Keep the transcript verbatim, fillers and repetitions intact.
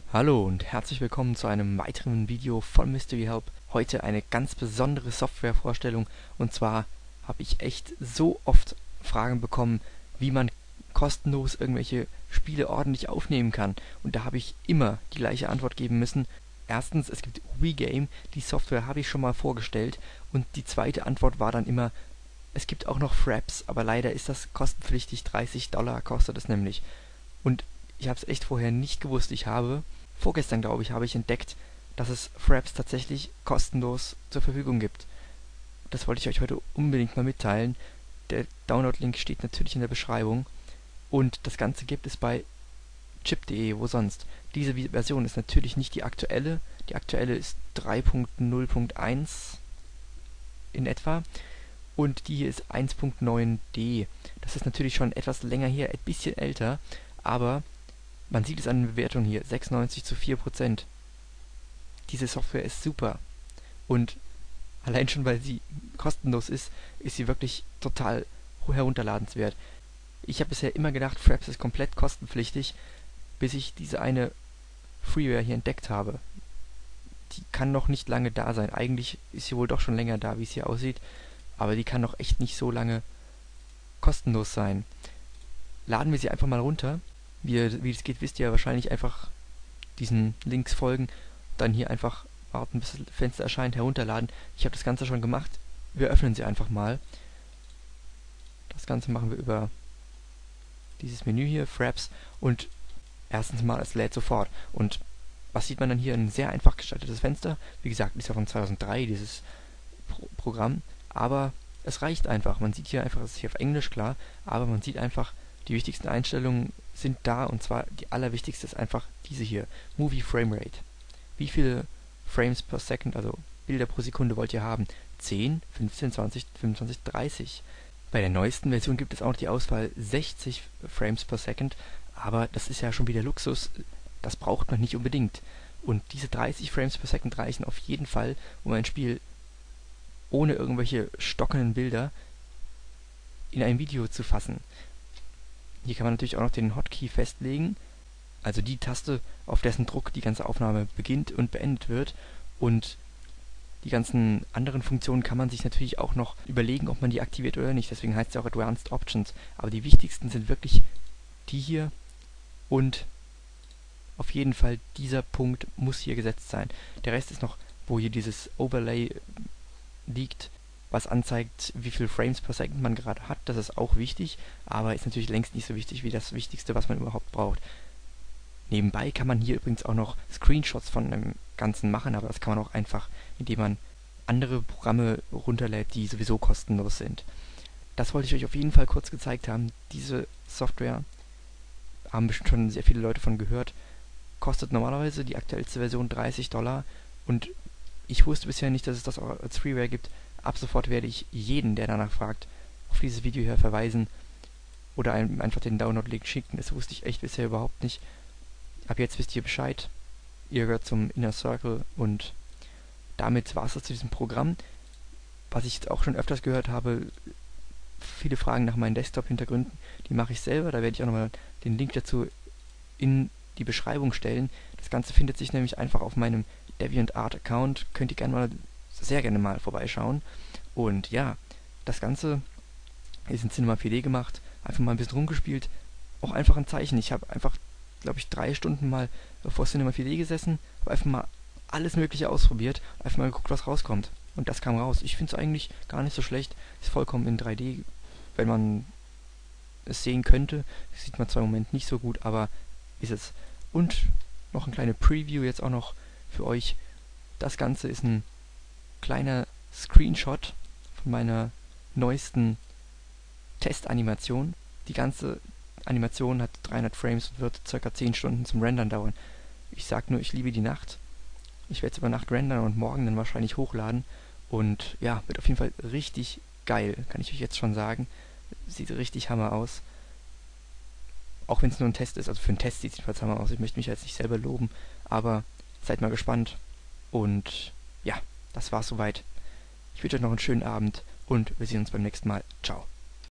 Hallo und herzlich willkommen zu einem weiteren Video von Mystery Help. Heute eine ganz besondere Softwarevorstellung, und zwar habe ich echt so oft Fragen bekommen, wie man kostenlos irgendwelche Spiele ordentlich aufnehmen kann, und da habe ich immer die gleiche Antwort geben müssen. Erstens, es gibt WeGame, die Software habe ich schon mal vorgestellt, und die zweite Antwort war dann immer, es gibt auch noch Fraps, aber leider ist das kostenpflichtig, dreißig Dollar kostet es nämlich. Und ich habe es echt vorher nicht gewusst. Ich habe Vorgestern, glaube ich, habe ich entdeckt, dass es Fraps tatsächlich kostenlos zur Verfügung gibt. Das wollte ich euch heute unbedingt mal mitteilen. Der Download-Link steht natürlich in der Beschreibung. Und das Ganze gibt es bei chip punkt de, wo sonst. Diese Version ist natürlich nicht die aktuelle. Die aktuelle ist drei Punkt null Punkt eins in etwa. Und die hier ist eins Punkt neun d. Das ist natürlich schon etwas länger her, ein bisschen älter. Aber man sieht es an der Bewertung hier, sechsundneunzig zu vier Prozent. Diese Software ist super. Und allein schon, weil sie kostenlos ist, ist sie wirklich total herunterladenswert. Ich habe bisher immer gedacht, Fraps ist komplett kostenpflichtig, bis ich diese eine Freeware hier entdeckt habe. Die kann noch nicht lange da sein. Eigentlich ist sie wohl doch schon länger da, wie es hier aussieht. Aber die kann noch echt nicht so lange kostenlos sein. Laden wir sie einfach mal runter. Wie es geht, wisst ihr wahrscheinlich. Einfach diesen Links folgen, dann hier einfach warten, bis das Fenster erscheint, herunterladen. Ich habe das Ganze schon gemacht. Wir öffnen sie einfach mal. Das Ganze machen wir über dieses Menü hier, Fraps, und erstens mal, es lädt sofort. Und was sieht man dann hier? Ein sehr einfach gestaltetes Fenster. Wie gesagt, ist ja von zweitausenddrei, dieses Pro Programm, aber es reicht einfach. Man sieht hier einfach, es ist hier auf Englisch, klar, aber man sieht einfach, die wichtigsten Einstellungen sind da, und zwar die allerwichtigste ist einfach diese hier, Movie Frame Rate. Wie viele Frames per Second, also Bilder pro Sekunde, wollt ihr haben? zehn, fünfzehn, zwanzig, fünfundzwanzig, dreißig. Bei der neuesten Version gibt es auch noch die Auswahl sechzig Frames per Second, aber das ist ja schon wieder Luxus, das braucht man nicht unbedingt. Und diese dreißig Frames per Second reichen auf jeden Fall, um ein Spiel ohne irgendwelche stockenden Bilder in ein Video zu fassen. Hier kann man natürlich auch noch den Hotkey festlegen, also die Taste, auf dessen Druck die ganze Aufnahme beginnt und beendet wird. Und die ganzen anderen Funktionen kann man sich natürlich auch noch überlegen, ob man die aktiviert oder nicht. Deswegen heißt es ja auch Advanced Options. Aber die wichtigsten sind wirklich die hier, und auf jeden Fall dieser Punkt muss hier gesetzt sein. Der Rest ist noch, wo hier dieses Overlay liegt, was anzeigt, wie viel Frames per Second man gerade hat. Das ist auch wichtig, aber ist natürlich längst nicht so wichtig wie das Wichtigste, was man überhaupt braucht. Nebenbei kann man hier übrigens auch noch Screenshots von dem Ganzen machen, aber das kann man auch einfach, indem man andere Programme runterlädt, die sowieso kostenlos sind. Das wollte ich euch auf jeden Fall kurz gezeigt haben. Diese Software, haben bestimmt schon sehr viele Leute von gehört, kostet normalerweise die aktuellste Version dreißig Dollar, und ich wusste bisher nicht, dass es das auch als Freeware gibt. Ab sofort werde ich jeden, der danach fragt, auf dieses Video hier verweisen oder einem einfach den Download-Link schicken. Das wusste ich echt bisher überhaupt nicht. Ab jetzt wisst ihr Bescheid. Ihr gehört zum Inner Circle, und damit war es das zu diesem Programm. Was ich jetzt auch schon öfters gehört habe, viele Fragen nach meinen Desktop-Hintergründen, die mache ich selber. Da werde ich auch nochmal den Link dazu in die Beschreibung stellen. Das Ganze findet sich nämlich einfach auf meinem DeviantArt-Account. Könnt ihr gerne mal, sehr gerne mal vorbeischauen. Und ja, das Ganze ist in Cinema vier D gemacht. Einfach mal ein bisschen rumgespielt. Auch einfach ein Zeichen. Ich habe einfach, glaube ich, drei Stunden mal vor Cinema vier D gesessen, habe einfach mal alles Mögliche ausprobiert, einfach mal geguckt, was rauskommt. Und das kam raus. Ich finde es eigentlich gar nicht so schlecht. Ist vollkommen in drei D, wenn man es sehen könnte. Das sieht man zwar im Moment nicht so gut, aber ist es. Und noch ein kleine Preview jetzt auch noch für euch. Das Ganze ist ein kleiner Screenshot von meiner neuesten Testanimation. Die ganze Animation hat dreihundert Frames und wird ca. zehn Stunden zum Rendern dauern. Ich sag nur, ich liebe die Nacht. Ich werde es über Nacht rendern und morgen dann wahrscheinlich hochladen. Und ja, wird auf jeden Fall richtig geil, kann ich euch jetzt schon sagen. Sieht richtig Hammer aus. Auch wenn es nur ein Test ist, also für einen Test sieht es jedenfalls Hammer aus. Ich möchte mich jetzt nicht selber loben, aber seid mal gespannt. Und ja, das war's soweit. Ich wünsche euch noch einen schönen Abend, und wir sehen uns beim nächsten Mal. Ciao.